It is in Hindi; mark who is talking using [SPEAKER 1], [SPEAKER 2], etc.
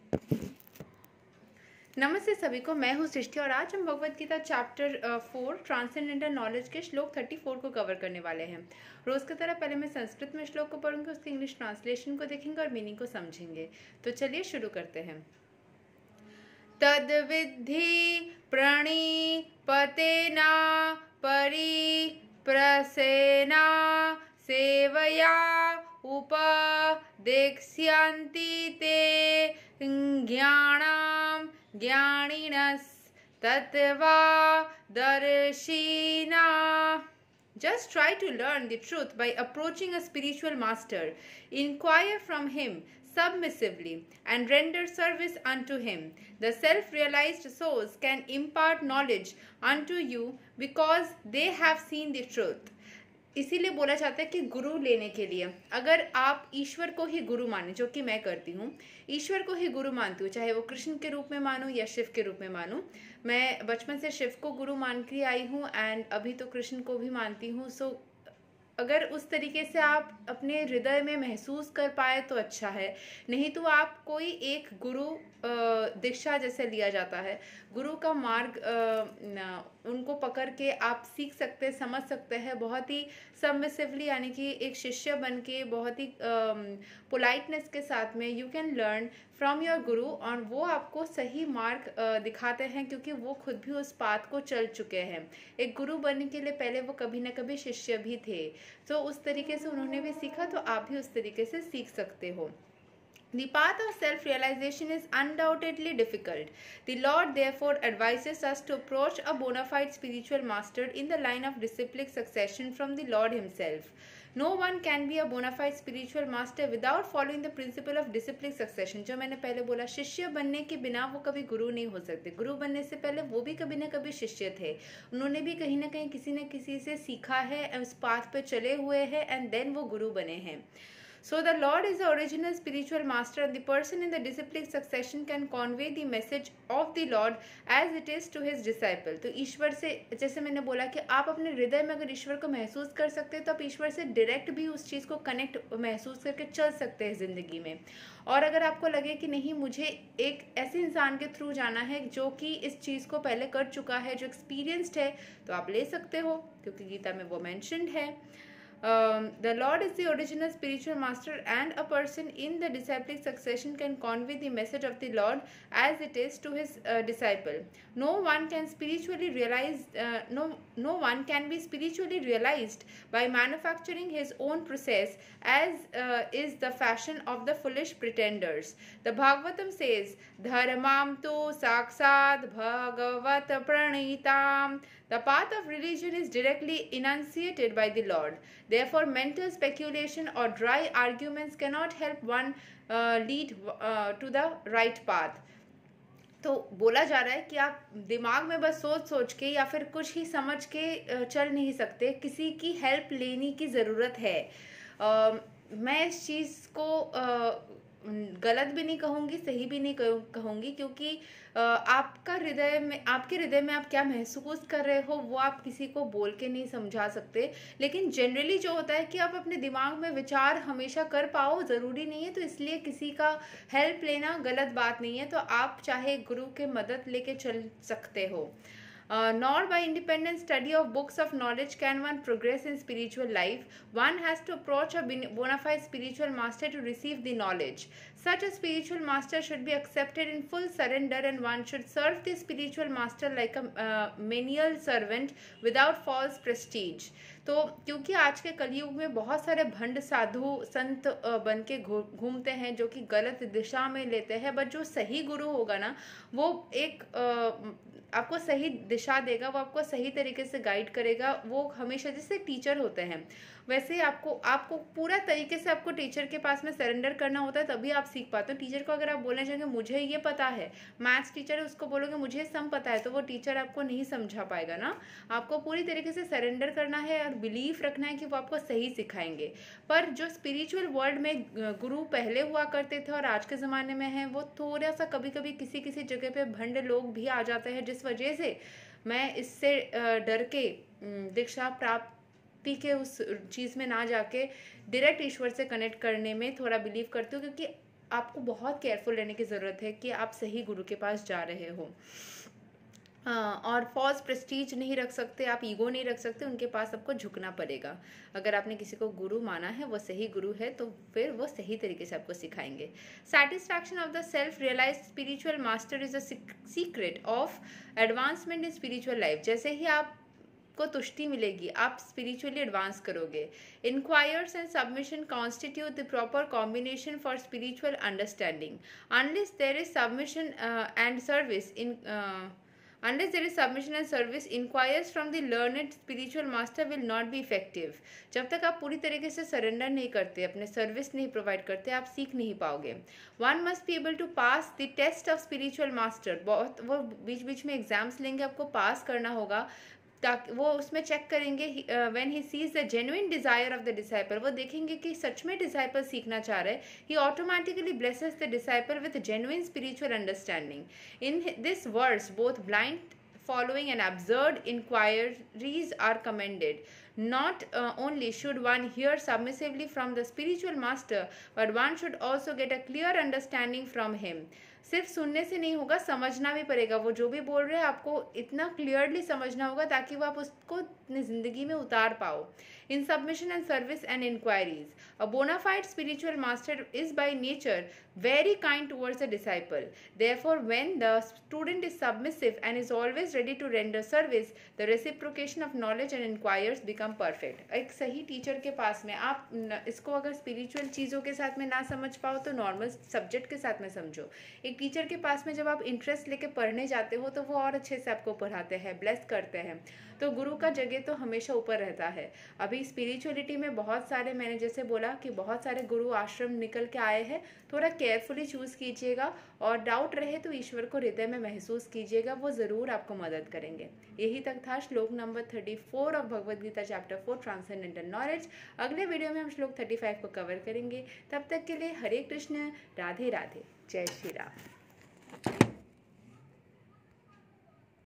[SPEAKER 1] नमस्ते सभी को, मैं हूँ सृष्टि और आज हम Bhagavad Gita chapter 4 transcendental knowledge के श्लोक 34 को कवर करने वाले हैं। रोज की तरह पहले मैं संस्कृत में श्लोक को पढ़ूंगी, उसके इंग्लिश ट्रांसलेशन को देखेंगे और मीनिंग को समझेंगे। तो चलिए शुरू करते हैं। तद विद्धि प्रणिपतेना परिप्रसेना सेवया उपदेक्ष्यन्ति ते ज्ञानां ज्ञानिनस्तत्त्वदर्शिना. Just try to learn the truth by approaching a spiritual master. Inquire from him submissively and render service unto him. The self-realized souls can impart knowledge unto you because they have seen the truth. इसीलिए बोला जाता है कि गुरु लेने के लिए अगर आप ईश्वर को ही गुरु माने, जो कि मैं करती हूँ, ईश्वर को ही गुरु मानती हूँ, चाहे वो कृष्ण के रूप में मानूं या शिव के रूप में मानूं। मैं बचपन से शिव को गुरु मान के आई हूँ एंड अभी तो कृष्ण को भी मानती हूँ। सो अगर उस तरीके से आप अपने हृदय में महसूस कर पाए तो अच्छा है, नहीं तो आप कोई एक गुरु दीक्षा जैसे लिया जाता है, गुरु का मार्ग उनको पकड़ के आप सीख सकते हैं, समझ सकते हैं बहुत ही सबमिसिवली, यानी कि एक शिष्य बन के बहुत ही पोलाइटनेस के साथ में you can learn from your guru, और वो आपको सही मार्ग दिखाते हैं क्योंकि वो खुद भी उस पाथ को चल चुके हैं। एक गुरु बनने के लिए पहले वो कभी ना कभी शिष्य भी थे, तो उस तरीके से उन्होंने भी सीखा, तो आप भी उस तरीके से सीख सकते हो। The path of self-realization is undoubtedly difficult. The Lord therefore advises us to approach a bona fide spiritual master in the line of disciplic succession from the Lord himself. No one can be a bona fide spiritual master without following the principle of disciplic succession. जो मैंने पहले बोला, शिष्य बनने के बिना वो कभी गुरु नहीं हो सकते। गुरु बनने से पहले वो भी कभी ना कभी शिष्य थे, उन्होंने भी कहीं ना कहीं किसी न किसी से सीखा है, उस पाथ पे चले हुए हैं एंड देन वो गुरु बने हैं। So the Lord is the original spiritual master, and the person in the disciplic succession can convey the message of the Lord as it is to his disciple. तो ईश्वर से, जैसे मैंने बोला कि आप अपने हृदय में अगर ईश्वर को महसूस कर सकते हैं तो आप ईश्वर से डायरेक्ट भी उस चीज़ को कनेक्ट महसूस करके चल सकते हैं ज़िंदगी में। और अगर आपको लगे कि नहीं, मुझे एक ऐसे इंसान के थ्रू जाना है जो कि इस चीज़ को पहले कर चुका है, जो एक्सपीरियंस्ड है, तो आप ले सकते हो, क्योंकि गीता में वो मैंशनड है। The Lord is the original spiritual master, and a person in the disciplic succession can convey the message of the Lord as it is to his disciple. No one can spiritually realize, no one can be spiritually realized by manufacturing his own process, as is the fashion of the foolish pretenders. The Bhagavatam says, "Dharmam tu saksat bhagavat pranitam." The path of religion is directly enunciated by the Lord. Therefore, mental speculation or dry arguments cannot help one lead to the right path. तो बोला जा रहा है कि आप दिमाग में बस सोच सोच के या फिर कुछ ही समझ के चल नहीं सकते, किसी की हेल्प लेने की ज़रूरत है। मैं इस चीज़ को गलत भी नहीं कहूँगी, सही भी नहीं कहूँगी, क्योंकि आपका हृदय में, आपके हृदय में आप क्या महसूस कर रहे हो वो आप किसी को बोल के नहीं समझा सकते। लेकिन जनरली जो होता है कि आप अपने दिमाग में विचार हमेशा कर पाओ ज़रूरी नहीं है, तो इसलिए किसी का हेल्प लेना गलत बात नहीं है। तो आप चाहे गुरु के मदद लेके चल सकते हो। Nor by independent study of books of knowledge can one progress in spiritual life. One has to approach a bona fide spiritual master to receive the knowledge. Such a spiritual master should be accepted in full surrender, and one should serve the spiritual master like a menial servant without false prestige. तो क्योंकि आज के कलयुग में बहुत सारे भंड साधु संत बन के घूमते हैं जो कि गलत दिशा में लेते हैं, बट जो सही गुरु होगा ना, वो एक आपको सही दिशा देगा, वो आपको सही तरीके से गाइड करेगा। वो हमेशा, जैसे टीचर होते हैं वैसे ही आपको पूरा तरीके से आपको टीचर के पास में सरेंडर करना होता है, तभी आप सीख पाते हो। टीचर को अगर आप बोलने जाएंगे मुझे ये पता है, मैथ्स टीचर है उसको बोलोगे मुझे सम पता है, तो वो टीचर आपको नहीं समझा पाएगा ना। आपको पूरी तरीके से सरेंडर करना है और बिलीफ रखना है कि वो आपको सही सिखाएंगे। पर जो स्पिरिचुअल वर्ल्ड में गुरु पहले हुआ करते थे और आज के ज़माने में है, वो थोड़ा सा कभी कभी किसी किसी जगह पे भंड लोग भी आ जाते हैं, जिस वजह से मैं इससे डर के दीक्षा प्राप्ति के उस चीज़ में ना जाके डायरेक्ट ईश्वर से कनेक्ट करने में थोड़ा बिलीव करती हूँ, क्योंकि आपको बहुत केयरफुल रहने की ज़रूरत है कि आप सही गुरु के पास जा रहे हो। और फॉल्स प्रेस्टीज नहीं रख सकते, आप ईगो नहीं रख सकते, उनके पास आपको झुकना पड़ेगा। अगर आपने किसी को गुरु माना है, वो सही गुरु है, तो फिर वो सही तरीके से आपको सिखाएंगे। Satisfaction of the self realize spiritual master is a secret of advancement in spiritual life. जैसे ही आप को तुष्टि मिलेगी, आप स्पिरिचुअली एडवांस करोगे। Inquires and submission constitute the proper combination for spiritual understanding. Unless there is submission and service in Unless there is submission and service, inquiries from the learned spiritual master will not be effective. जब तक आप पूरी तरीके से सरेंडर नहीं करते, अपने सर्विस नहीं प्रोवाइड करते, आप सीख नहीं पाओगे। One must be able to pass the test of spiritual master. बहुत वो बीच बीच में एग्जाम्स लेंगे, आपको पास करना होगा, ताकि वो उसमें चेक करेंगे when he sees the genuine desire of the disciple. वो देखेंगे कि सच में डिसाइपल सीखना चाह रहे, he automatically blesses the disciple with genuine spiritual understanding. In this verse both blind following and absurd inquiries are commended. Not only should one hear submissively from the spiritual master, but one should also get a clear understanding from him. सिर्फ सुनने से नहीं होगा, समझना भी पड़ेगा। वो जो भी बोल रहे हैं आपको इतना क्लियरली समझना होगा ताकि वो आप उसको अपनी ज़िंदगी में उतार पाओ। In submission and service and inquiries, a bona fide spiritual master is by nature very kind towards the disciple. Therefore, when the student is submissive and is always ready to render service, the reciprocation of knowledge and inquiries become perfect. एक सही टीचर के पास में आप इसको अगर स्पिरिचुअल चीज़ों के साथ में ना समझ पाओ तो नॉर्मल सब्जेक्ट के साथ में समझो। एक टीचर के पास में जब आप इंटरेस्ट लेके पढ़ने जाते हो तो वो और अच्छे से आपको पढ़ाते हैं, ब्लेस करते हैं। तो गुरु का जगह तो हमेशा ऊपर रहता है। अभी स्पिरिचुअलिटी में बहुत सारे, मैंने जैसे बोला कि बहुत सारे गुरु आश्रम निकल के आए हैं, थोड़ा केयरफुली चूज़ कीजिएगा और डाउट रहे तो ईश्वर को हृदय में महसूस कीजिएगा, वो ज़रूर आपको मदद करेंगे। यही तक था श्लोक number 34 of Bhagavad Gita chapter 4 transcendental knowledge. अगले वीडियो में हम श्लोक 35 को कवर करेंगे। तब तक के लिए हरे कृष्ण, राधे राधे, जय श्री राम।